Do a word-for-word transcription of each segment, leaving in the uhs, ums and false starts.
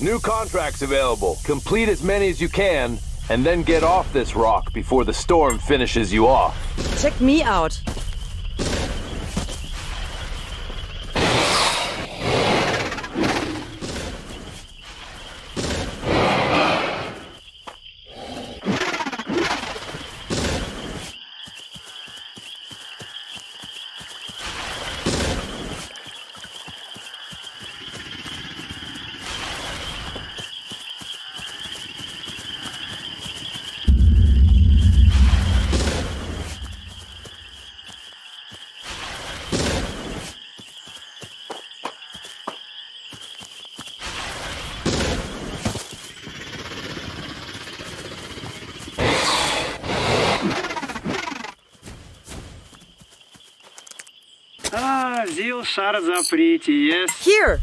New contracts available. Complete as many as you can, and then get off this rock before the storm finishes you off. Check me out. Ah, Zil шар запрете, yes. Here!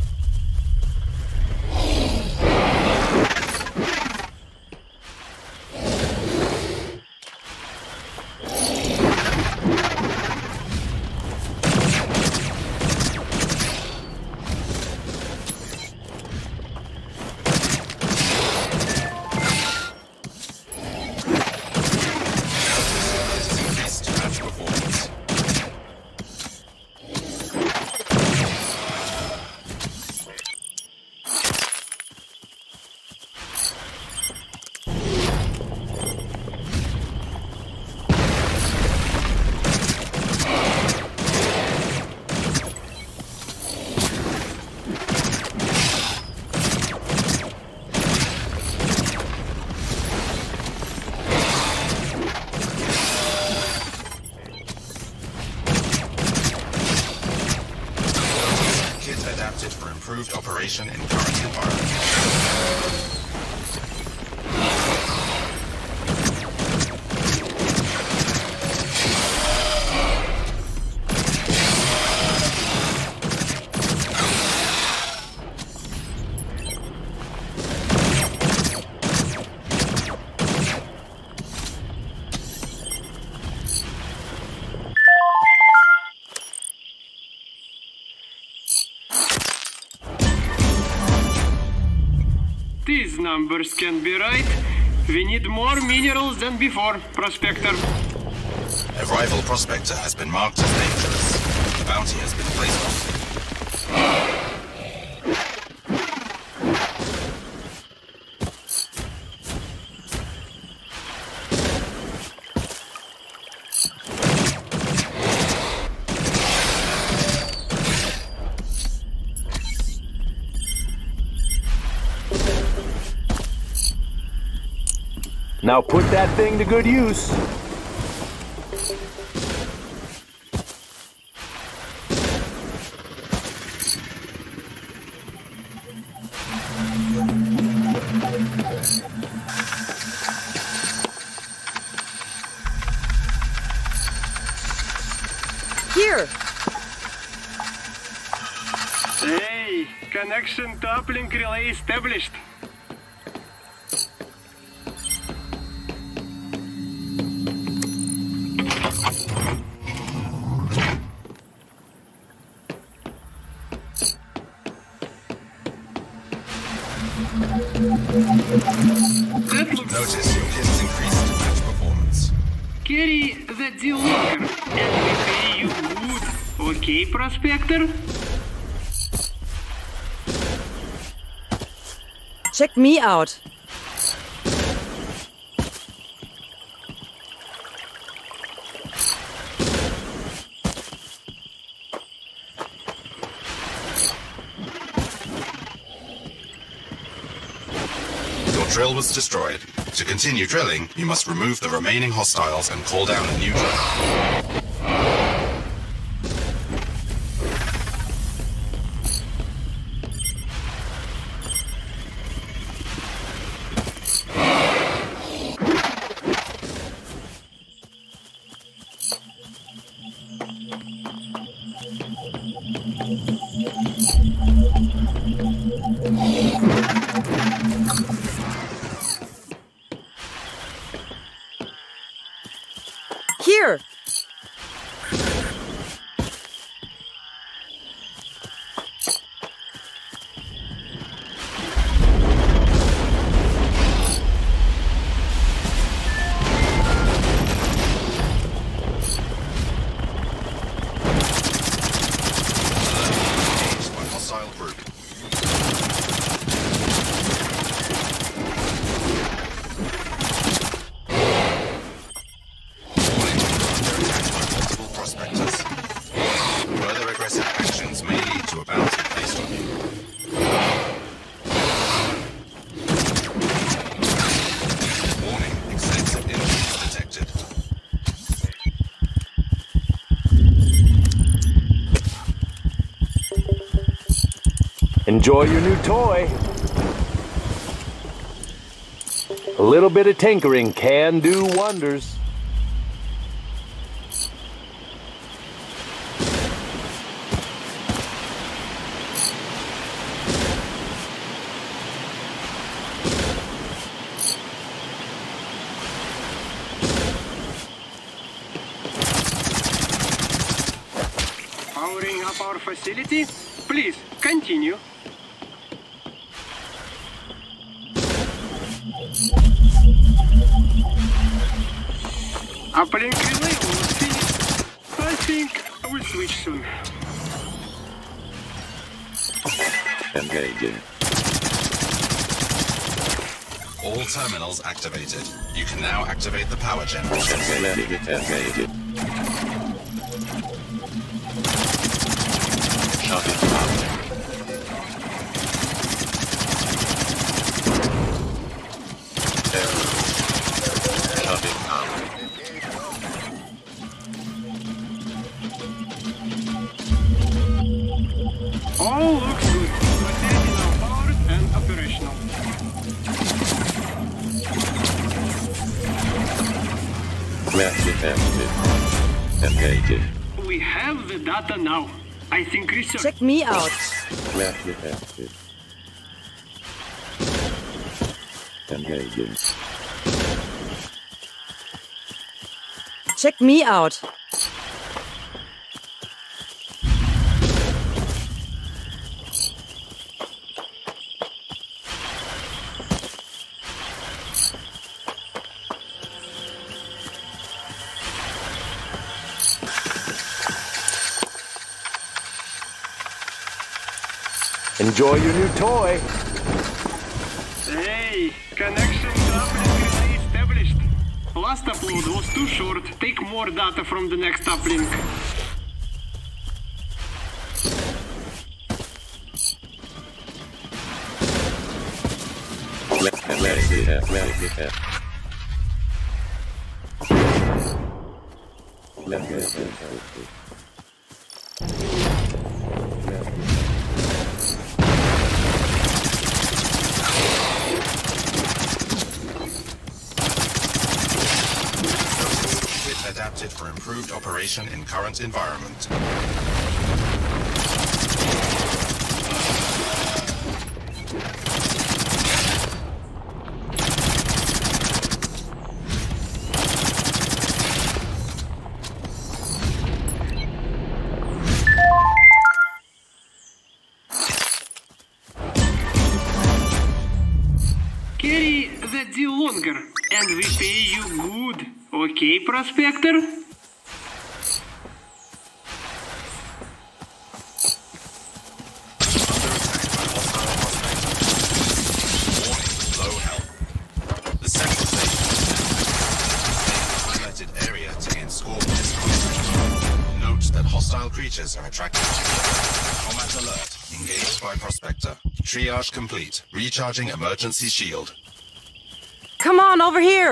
For improved operation in current environment. These numbers can be right. We need more minerals than before, Prospector. A rival prospector has been marked as dangerous. The bounty has been placed on. Now put that thing to good use. Here! Hey, connection to uplink relay established. That looks... Notice your kit has increased to match performance. Carry that delocker and we pay you good. Okay, Prospector? Check me out. Drill was destroyed. To continue drilling, you must remove the remaining hostiles and call down a new drill. Here! Enjoy your new toy. A little bit of tinkering can do wonders. Powering up our facility? Please, continue. Uplink relay was finished. I think we'll switch soon. Engaging. All terminals activated. You can now activate the power generators. Engaging. Shutting down. All looks good. Facility now powered and operational. Message active. Engaging. We have the data now. I think research. Check me out. Message active. Engaging. Check me out. Enjoy your new toy. Hey, connection to uplink relay established. Last upload was too short. Take more data from the next uplink. Message active. Message active. Message active. Adapted for improved operation in current environment. Carry that deal longer, and we pay you good. Okay, Prospector? Creatures are attracted. Combat alert. Engaged by Prospector. Triage complete. Recharging emergency shield. Come on, over here.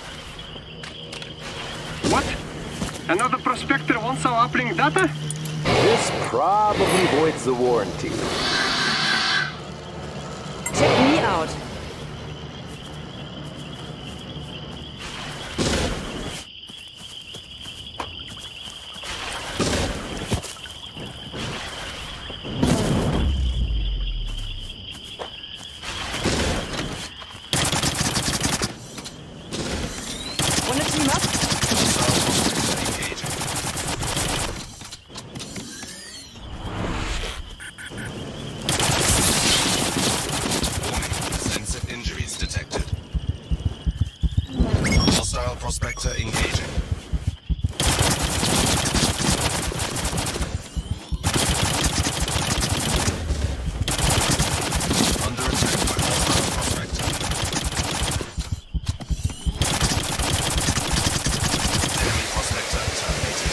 What? Another Prospector wants our uplink data? This probably voids the warranty. Check me out. Wanna team up? Sensitive injuries detected. Hostile Prospector engaging. Under attack by hostile Prospector. Enemy Prospector terminated.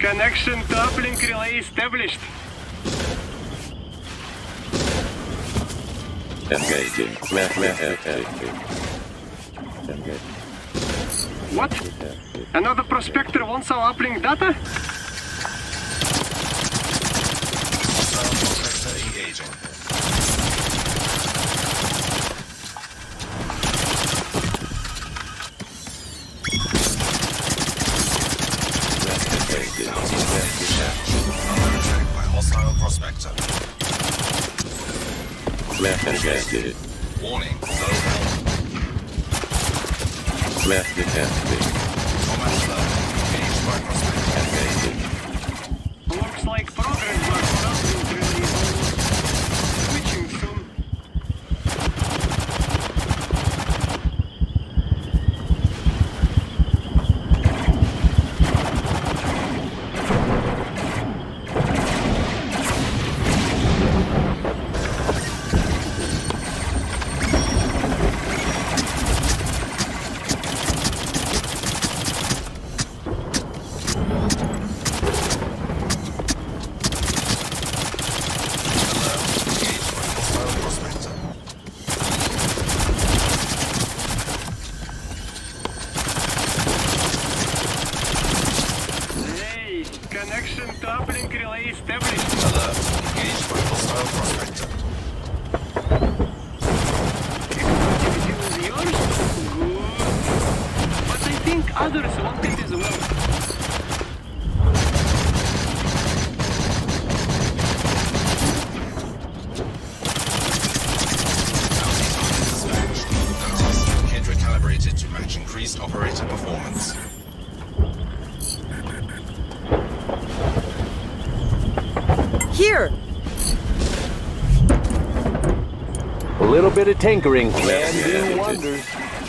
Connection to uplink relay established. Engaging. Map map active. Engage. What? Another prospector wants our uplink data? Hostile prospector engaging. Under attack by hostile prospector. Map engaged. Warning, low health. Map detected. Combat alert. Engaged by prospector. Engaging. Looks like progress bar for uplink relay is almost switching soon. Connection to uplink relay established. Alert. Engaged by hostile prospector. Activity was yours? Good. But I think others want it as well. Dispatched. Notice. Kit recalibrated to match increased operator performance. Here! A little bit of tinkering can do wonders.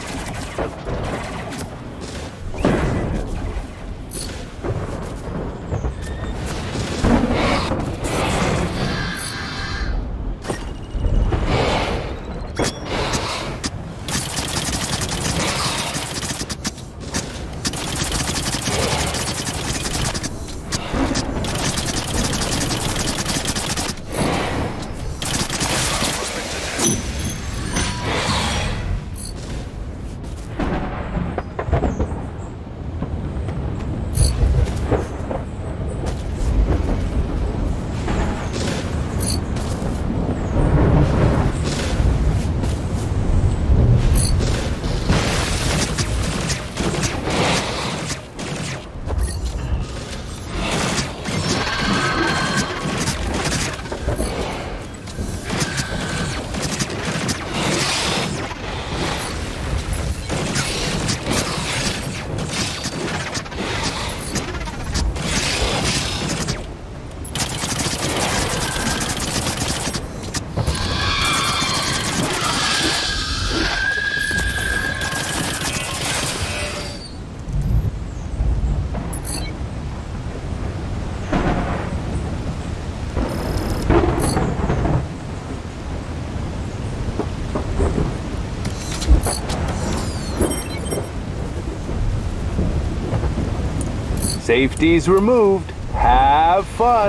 Safety's removed. Have fun.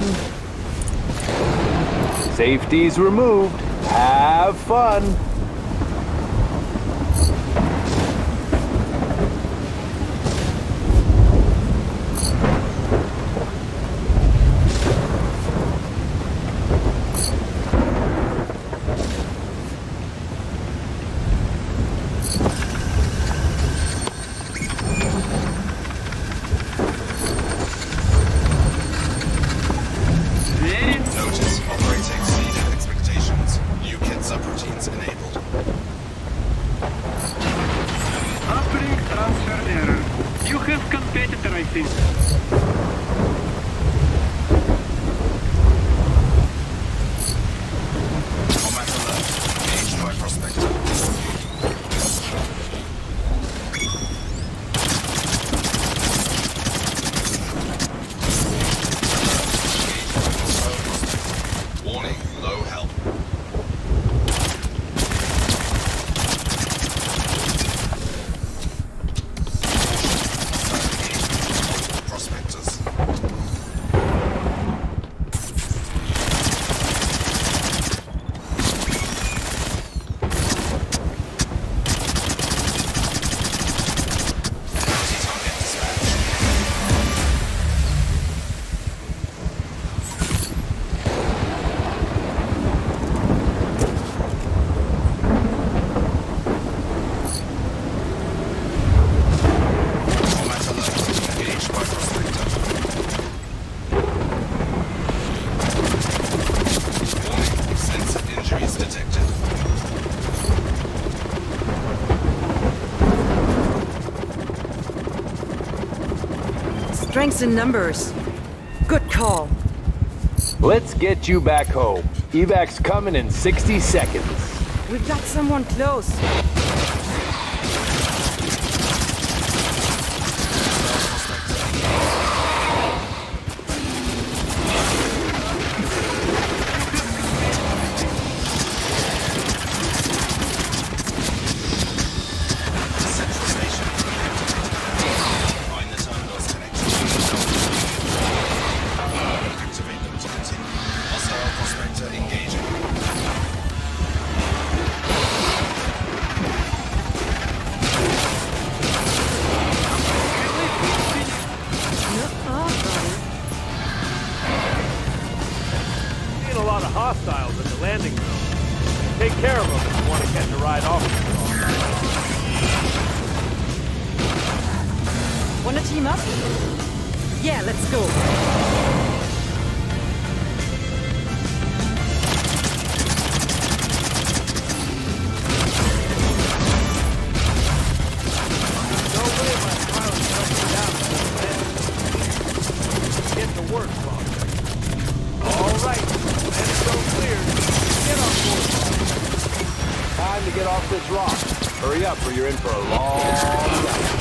Safety's removed. Have fun. Notice, operator exceeded expectations. New kit subroutines enabled. Strength in numbers. Good call. Let's get you back home. Evac's coming in sixty seconds. We've got someone close. Central station. Find the terminals connected. Activate them to continue. Hostile prospector engaging. Seeing a lot of hostiles at the landing zone. Take care of them if you want to catch a ride off. Wanna team up? Yeah, let's go. No way my pilot helped you down. Get to work, Bob. All right, landing zone cleared. Get on board. Time to get off this rock. Hurry up or you're in for a long ride.